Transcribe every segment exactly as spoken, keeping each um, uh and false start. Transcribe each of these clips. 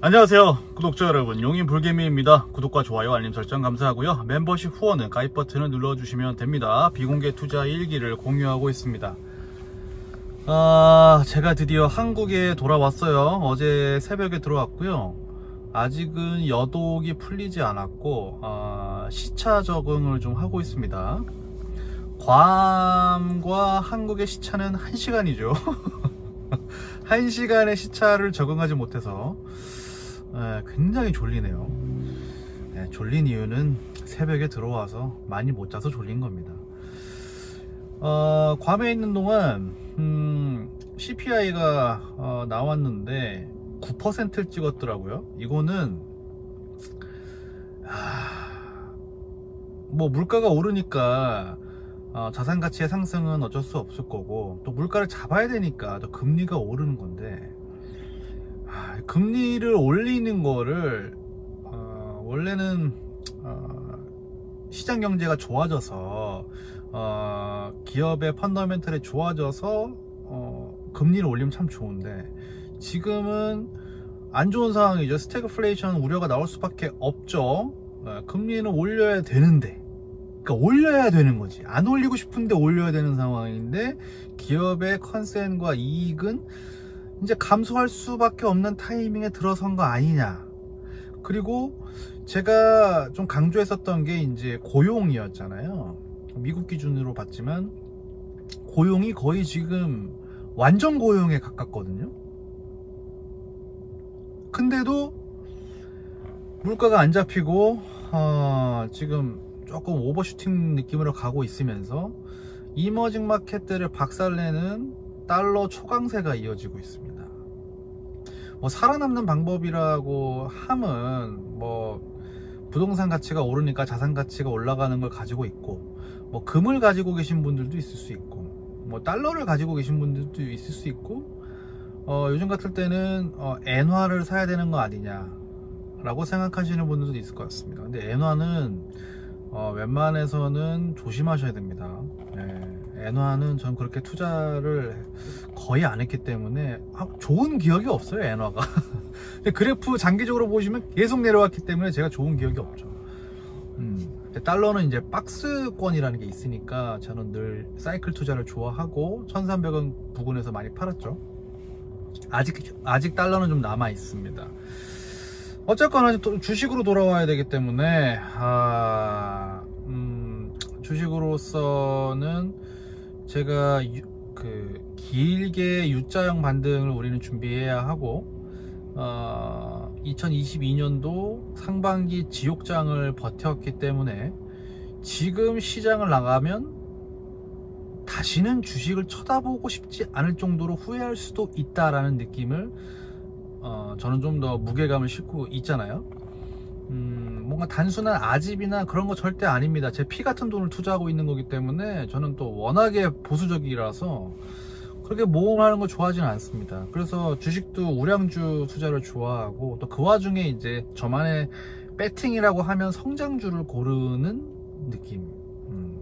안녕하세요 구독자 여러분, 용인불개미입니다. 구독과 좋아요 알림 설정 감사하고요. 멤버십 후원은 가입 버튼을 눌러주시면 됩니다. 비공개 투자 일기를 공유하고 있습니다. 아, 제가 드디어 한국에 돌아왔어요. 어제 새벽에 들어왔고요. 아직은 여독이 풀리지 않았고 아, 시차 적응을 좀 하고 있습니다. 괌과 한국의 시차는 한 시간이죠 한 시간의 시차를 적응하지 못해서 에, 굉장히 졸리네요. 에, 졸린 이유는 새벽에 들어와서 많이 못 자서 졸린 겁니다. 어, 괌에 있는 동안 음, 씨피아이가 어, 나왔는데 구 퍼센트를 찍었더라고요. 이거는 하... 뭐 물가가 오르니까 어, 자산가치의 상승은 어쩔 수 없을 거고, 또 물가를 잡아야 되니까 또 금리가 오르는 건데, 아, 금리를 올리는 거를 어, 원래는 어, 시장 경제가 좋아져서 어, 기업의 펀더멘털이 좋아져서 어, 금리를 올리면 참 좋은데, 지금은 안 좋은 상황이죠. 스태그플레이션 우려가 나올 수밖에 없죠. 어, 금리는 올려야 되는데, 그러니까 올려야 되는 거지. 안 올리고 싶은데 올려야 되는 상황인데, 기업의 컨센과 이익은 이제 감소할 수밖에 없는 타이밍에 들어선 거 아니냐. 그리고 제가 좀 강조했었던 게 이제 고용이었잖아요. 미국 기준으로 봤지만 고용이 거의 지금 완전 고용에 가깝거든요. 근데도 물가가 안 잡히고 어, 지금 조금 오버슈팅 느낌으로 가고 있으면서 이머징 마켓들을 박살내는 달러 초강세가 이어지고 있습니다. 뭐 살아남는 방법이라고 함은 뭐 부동산 가치가 오르니까 자산 가치가 올라가는 걸 가지고 있고, 뭐 금을 가지고 계신 분들도 있을 수 있고, 뭐 달러를 가지고 계신 분들도 있을 수 있고, 어, 요즘 같을 때는 어, 엔화를 사야 되는 거 아니냐 라고 생각하시는 분들도 있을 것 같습니다. 근데 엔화는 어, 웬만해서는 조심하셔야 됩니다. 네, 엔화는 전 그렇게 투자를 거의 안 했기 때문에 아, 좋은 기억이 없어요, 엔화가. 그래프 장기적으로 보시면 계속 내려왔기 때문에 제가 좋은 기억이 없죠. 음, 달러는 이제 박스권이라는 게 있으니까 저는 늘 사이클 투자를 좋아하고 천삼백 원 부근에서 많이 팔았죠. 아직 아직 달러는 좀 남아 있습니다. 어쨌거나 주식으로 돌아와야 되기 때문에 아, 음, 주식으로서는 제가 유, 그 길게 U자형 반등을 우리는 준비해야 하고, 어, 이천이십이 년도 상반기 지옥장을 버텼기 때문에 지금 시장을 나가면 다시는 주식을 쳐다보고 싶지 않을 정도로 후회할 수도 있다라는 느낌을 어, 저는 좀 더 무게감을 싣고 있잖아요. 음, 뭔가 단순한 아집이나 그런 거 절대 아닙니다. 제 피 같은 돈을 투자하고 있는 거기 때문에 저는 또 워낙에 보수적이라서 그렇게 모험하는 거 좋아하지는 않습니다. 그래서 주식도 우량주 투자를 좋아하고, 또 그 와중에 이제 저만의 배팅이라고 하면 성장주를 고르는 느낌. 음.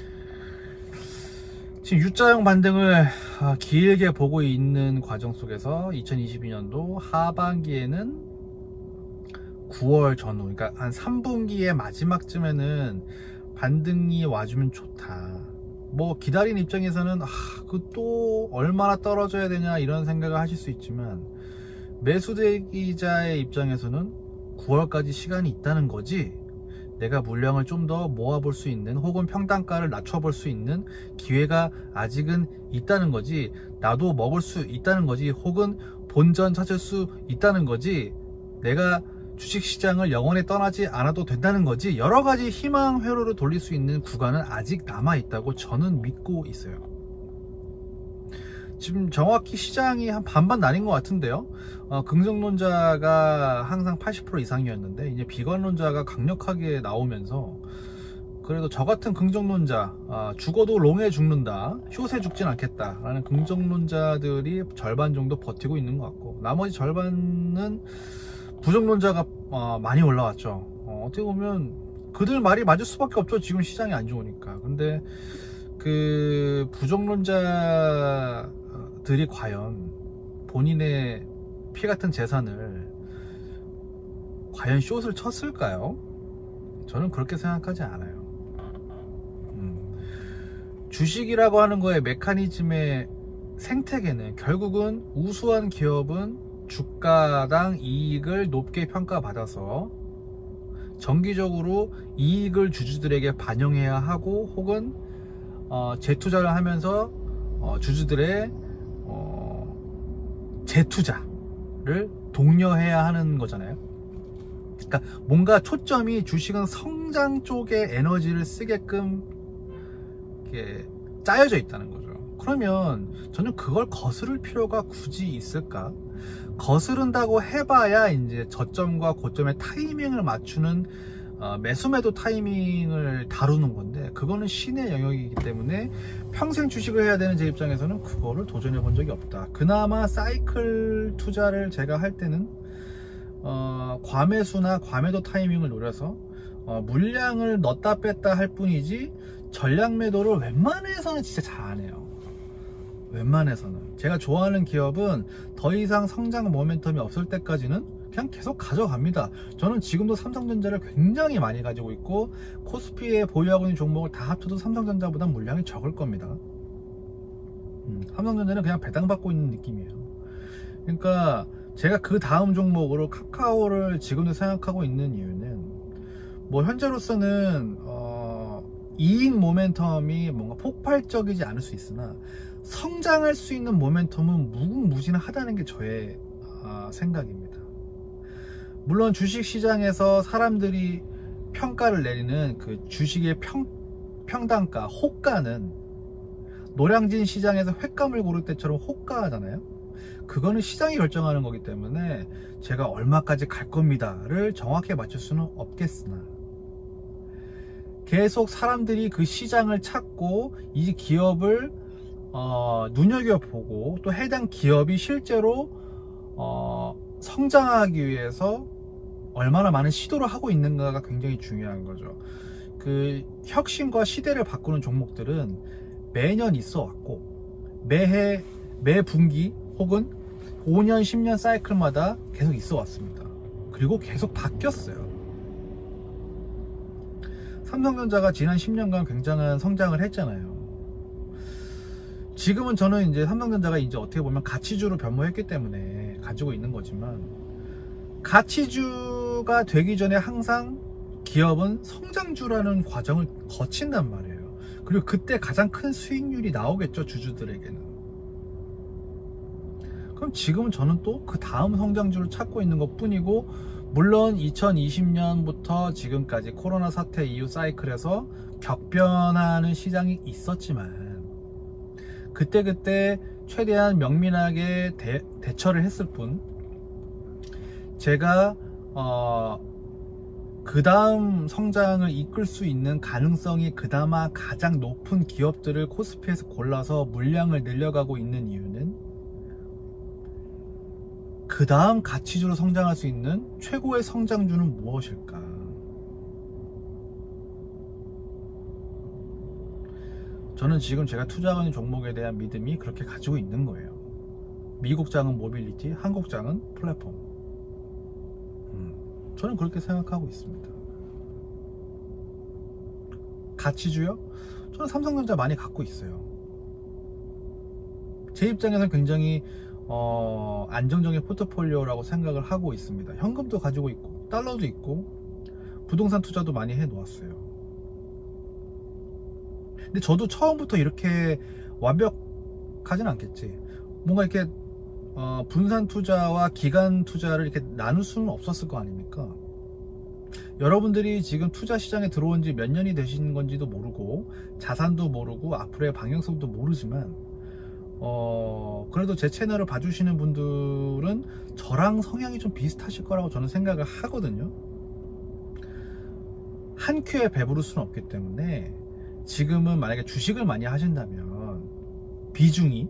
지금 U자형 반등을 길게 보고 있는 과정 속에서 이천이십이 년도 하반기에는 구월 전후, 그러니까 한 삼 분기의 마지막쯤에는 반등이 와주면 좋다. 뭐 기다린 입장에서는 아, 그 또 얼마나 떨어져야 되냐 이런 생각을 하실 수 있지만, 매수대기자의 입장에서는 구월까지 시간이 있다는 거지, 내가 물량을 좀 더 모아볼 수 있는, 혹은 평단가를 낮춰볼 수 있는 기회가 아직은 있다는 거지, 나도 먹을 수 있다는 거지, 혹은 본전 찾을 수 있다는 거지, 내가 주식시장을 영원히 떠나지 않아도 된다는 거지, 여러가지 희망 회로를 돌릴 수 있는 구간은 아직 남아있다고 저는 믿고 있어요. 지금 정확히 시장이 한 반반 나뉜 것 같은데요. 어, 긍정론자가 항상 팔십 퍼센트 이상이었는데 이제 비관론자가 강력하게 나오면서, 그래도 저 같은 긍정론자, 아, 죽어도 롱에 죽는다, 숏에 죽진 않겠다 라는 긍정론자들이 절반 정도 버티고 있는 것 같고, 나머지 절반은 부정론자가 어, 많이 올라왔죠. 어, 어떻게 보면 그들 말이 맞을 수밖에 없죠. 지금 시장이 안 좋으니까. 근데 그 부정론자들이 과연 본인의 피 같은 재산을 과연 숏을 쳤을까요? 저는 그렇게 생각하지 않아요. 음. 주식이라고 하는 거의 메커니즘의 생태계는 결국은 우수한 기업은 주가당 이익을 높게 평가받아서 정기적으로 이익을 주주들에게 반영해야 하고, 혹은 어, 재투자를 하면서 어, 주주들의 어, 재투자를 독려해야 하는 거잖아요. 그러니까 뭔가 초점이 주식은 성장 쪽에 에너지를 쓰게끔 이렇게 짜여져 있다는 거죠. 그러면 저는 그걸 거스를 필요가 굳이 있을까? 거스른다고 해봐야 이제 저점과 고점의 타이밍을 맞추는 어, 매수매도 타이밍을 다루는 건데, 그거는 신의 영역이기 때문에 평생 주식을 해야 되는 제 입장에서는 그거를 도전해 본 적이 없다. 그나마 사이클 투자를 제가 할 때는 어, 과매수나 과매도 타이밍을 노려서 어, 물량을 넣었다 뺐다 할 뿐이지, 전량 매도를 웬만해서는 진짜 잘 안 해요. 웬만해서는. 제가 좋아하는 기업은 더 이상 성장 모멘텀이 없을 때까지는 그냥 계속 가져갑니다. 저는 지금도 삼성전자를 굉장히 많이 가지고 있고, 코스피에 보유하고 있는 종목을 다 합쳐도 삼성전자보다 물량이 적을 겁니다. 음, 삼성전자는 그냥 배당받고 있는 느낌이에요. 그러니까 제가 그 다음 종목으로 카카오를 지금도 생각하고 있는 이유는, 뭐 현재로서는 어, 이익 모멘텀이 뭔가 폭발적이지 않을 수 있으나 성장할 수 있는 모멘텀은 무궁무진하다는 게 저의 어, 생각입니다. 물론 주식시장에서 사람들이 평가를 내리는 그 주식의 평, 평단가, 호가는 노량진 시장에서 횟감을 고를 때처럼 호가잖아요. 그거는 시장이 결정하는 거기 때문에 제가 얼마까지 갈 겁니다를 정확히 맞출 수는 없겠으나, 계속 사람들이 그 시장을 찾고 이 기업을 어, 눈여겨보고, 또 해당 기업이 실제로 어, 성장하기 위해서 얼마나 많은 시도를 하고 있는가가 굉장히 중요한 거죠. 그 혁신과 시대를 바꾸는 종목들은 매년 있어 왔고, 매해 매 분기 혹은 오 년 십 년 사이클마다 계속 있어 왔습니다. 그리고 계속 바뀌었어요. 삼성전자가 지난 십 년간 굉장한 성장을 했잖아요. 지금은 저는 이제 삼성전자가 이제 어떻게 보면 가치주로 변모했기 때문에 가지고 있는 거지만, 가치주가 되기 전에 항상 기업은 성장주라는 과정을 거친단 말이에요. 그리고 그때 가장 큰 수익률이 나오겠죠, 주주들에게는. 그럼 지금은 저는 또 그 다음 성장주를 찾고 있는 것 뿐이고, 물론 이천이십 년부터 지금까지 코로나 사태 이후 사이클에서 격변하는 시장이 있었지만, 그때그때 최대한 명민하게 대, 대처를 했을 뿐, 제가 어, 그 다음 성장을 이끌 수 있는 가능성이 그나마 가장 높은 기업들을 코스피에서 골라서 물량을 늘려가고 있는 이유는, 그 다음 가치주로 성장할 수 있는 최고의 성장주는 무엇일까? 저는 지금 제가 투자하는 종목에 대한 믿음이 그렇게 가지고 있는 거예요. 미국장은 모빌리티, 한국장은 플랫폼. 음, 저는 그렇게 생각하고 있습니다. 가치주요? 저는 삼성전자 많이 갖고 있어요. 제 입장에서는 굉장히 어, 안정적인 포트폴리오라고 생각을 하고 있습니다. 현금도 가지고 있고, 달러도 있고, 부동산 투자도 많이 해 놓았어요. 근데 저도 처음부터 이렇게 완벽하진 않겠지. 뭔가 이렇게 어, 분산 투자와 기간 투자를 이렇게 나눌 수는 없었을 거 아닙니까? 여러분들이 지금 투자 시장에 들어온 지 몇 년이 되신 건지도 모르고, 자산도 모르고, 앞으로의 방향성도 모르지만, 어, 그래도 제 채널을 봐주시는 분들은 저랑 성향이 좀 비슷하실 거라고 저는 생각을 하거든요. 한 큐에 배부를 수는 없기 때문에, 지금은 만약에 주식을 많이 하신다면 비중이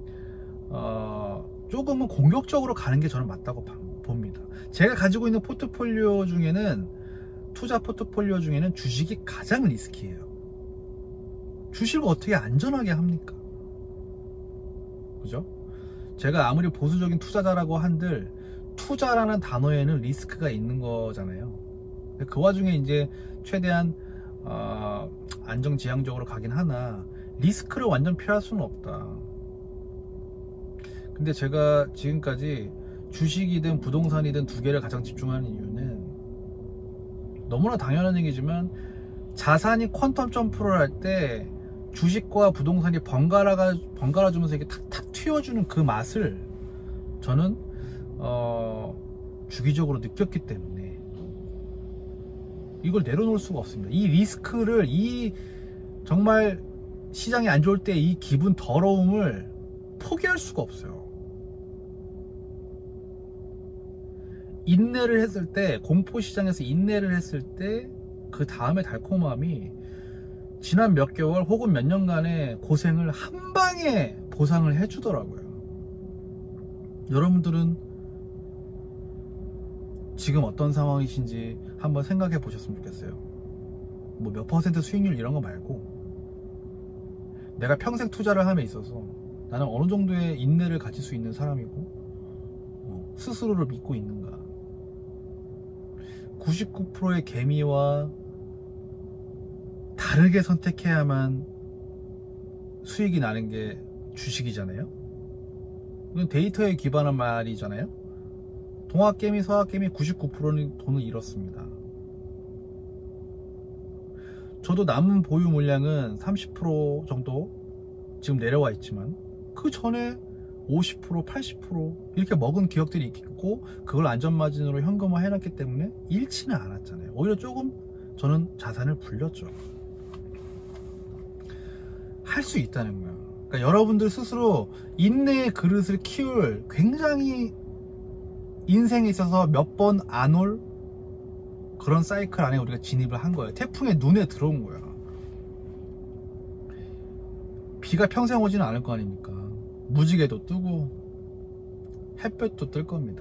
어, 조금은 공격적으로 가는 게 저는 맞다고 봅니다. 제가 가지고 있는 포트폴리오 중에는, 투자 포트폴리오 중에는 주식이 가장 리스키해요. 주식을 어떻게 안전하게 합니까? 그죠? 제가 아무리 보수적인 투자자라고 한들 투자라는 단어에는 리스크가 있는 거잖아요. 그 와중에 이제 최대한 어, 안정지향적으로 가긴 하나 리스크를 완전 피할 수는 없다. 근데 제가 지금까지 주식이든 부동산이든 두 개를 가장 집중하는 이유는 너무나 당연한 얘기지만 자산이 퀀텀 점프를 할 때 주식과 부동산이 번갈아가, 번갈아 주면서 이렇게 탁탁 튀어주는 그 맛을 저는 어, 주기적으로 느꼈기 때문에 이걸 내려놓을 수가 없습니다. 이 리스크를, 이 정말 시장이 안 좋을 때 이 기분 더러움을 포기할 수가 없어요. 인내를 했을 때, 공포시장에서 인내를 했을 때 그 다음에 달콤함이 지난 몇 개월 혹은 몇 년간의 고생을 한 방에 보상을 해주더라고요. 여러분들은 지금 어떤 상황이신지 한번 생각해 보셨으면 좋겠어요. 뭐 몇 퍼센트 수익률 이런 거 말고 내가 평생 투자를 함에 있어서 나는 어느 정도의 인내를 가질 수 있는 사람이고 어, 스스로를 믿고 있는가. 구십구 퍼센트의 개미와 다르게 선택해야만 수익이 나는 게 주식이잖아요. 이건 데이터에 기반한 말이잖아요. 동학개미, 서학개미 구십구 퍼센트는 돈을 잃었습니다. 저도 남은 보유 물량은 삼십 퍼센트 정도 지금 내려와 있지만 그 전에 오십 퍼센트, 팔십 퍼센트 이렇게 먹은 기억들이 있고 그걸 안전마진으로 현금화 해놨기 때문에 잃지는 않았잖아요. 오히려 조금 저는 자산을 불렸죠. 할 수 있다는 거예요. 그러니까 여러분들 스스로 인내의 그릇을 키울 굉장히 인생에 있어서 몇 번 안 올 그런 사이클 안에 우리가 진입을 한 거예요. 태풍의 눈에 들어온 거야. 비가 평생 오지는 않을 거 아닙니까? 무지개도 뜨고 햇볕도 뜰 겁니다.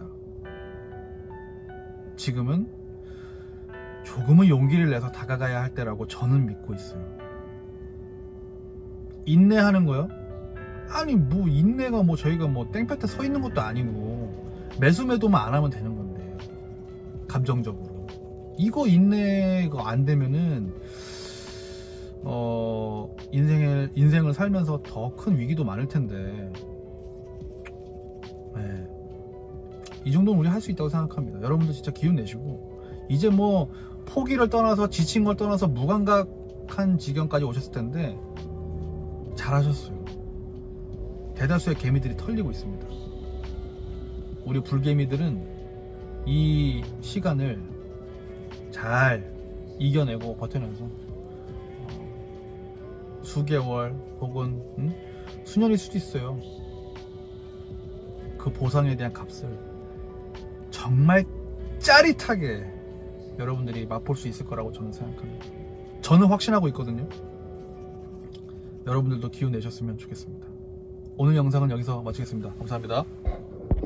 지금은 조금은 용기를 내서 다가가야 할 때라고 저는 믿고 있어요. 인내하는 거요? 아니 뭐 인내가 뭐 저희가 뭐 땡볕에 서 있는 것도 아니고 매수 매도만 안 하면 되는 건데 감정적으로 이거 인내가 안 되면은 어 인생을 인생을 살면서 더 큰 위기도 많을 텐데 네. 이 정도는 우리 할 수 있다고 생각합니다. 여러분들 진짜 기운 내시고 이제 뭐 포기를 떠나서 지친 걸 떠나서 무감각한 지경까지 오셨을 텐데 잘하셨어요. 대다수의 개미들이 털리고 있습니다. 우리 불개미들은 이 시간을 잘 이겨내고 버텨내서 수개월 혹은 음? 수년일 수도 있어요. 그 보상에 대한 값을 정말 짜릿하게 여러분들이 맛볼 수 있을 거라고 저는 생각합니다. 저는 확신하고 있거든요. 여러분들도 기운 내셨으면 좋겠습니다. 오늘 영상은 여기서 마치겠습니다. 감사합니다.